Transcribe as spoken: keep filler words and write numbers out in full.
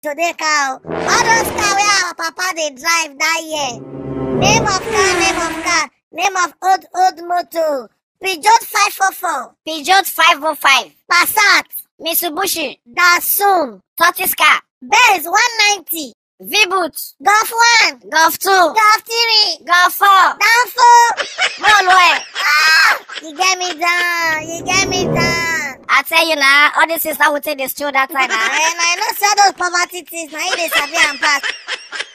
today car. All those car where our papa they drive that year. Name of car, name of car, name of old old motor. Peugeot five four four. Peugeot five oh five. Passat. Mitsubishi. Datsun. Tortoise car. Benz one ninety. V-Boot. Golf one. Golf two. Golf three. Golf four. Down four. Molwe. Ah, you get me down. You get me down. I tell you now, all this is how we take the show that time. And I know say those poverty things. Now they sabi and pass.